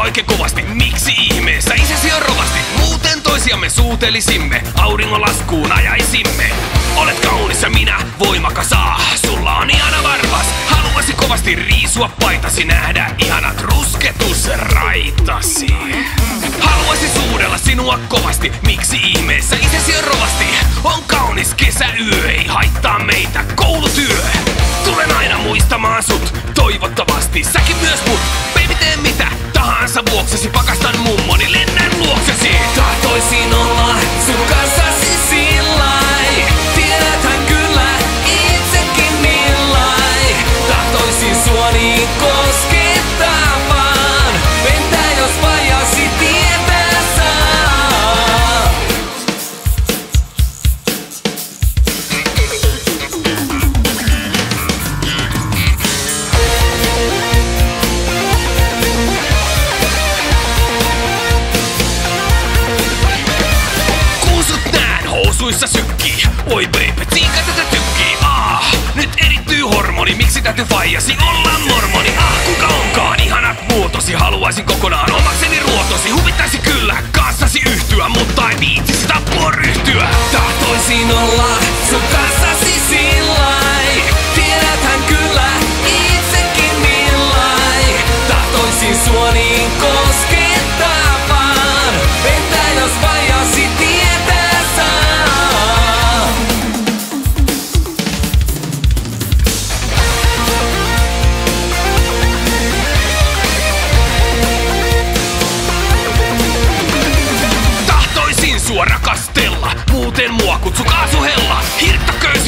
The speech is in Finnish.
oikein kovasti. Miksi ihmeessä isäsi on rovasti? Muuten toisiamme suutelisimme, auringonlaskuun ajaisimme. Olet kaunis ja minä voimakas, sulla on ihana varvas. Haluaisin kovasti riisua paitasi, nähdä ihanat rusketusraitasi. Haluaisin suudella sinua kovasti, miksi ihmeessä isäsi on rovasti? On kaunis kesäyö, ei haittaa meitä koulutyö. Tulen aina muistamaan sut, toivottavasti säkin myös mut. Baby, tee mitä tahansa vuoksesi, pakastan mummoni, lennän luoksesi. Tahtoisin olla sun kanssasi sillai, tiedäthän kyllä itsekin millai. Tahtoisin sua niin koskettaa vaan, entä jos vajasi tietää saa? Housuissa sykkii, oi baby, tsiika tätä tykkii, nyt erittyy hormoni, miksi täytyy faijasi olla mormoni, kuka onkaan ihanat muotosi, haluaisin kokonaan omakseni ruotosi, huvittaisi kyllä kanssasi yhtyä, mutta ei viitsisi tappoa ryhtyä. Tahtoisin olla sun kanssasi sillai, tiedäthän kyllä itsekin millai. Tahtoisin sua niin koskettaa vaan, entä jos vajasi tietää saa? Tahtoisin sua rakastella, muuten mua kutsu kaasuhella. Hirttaköysi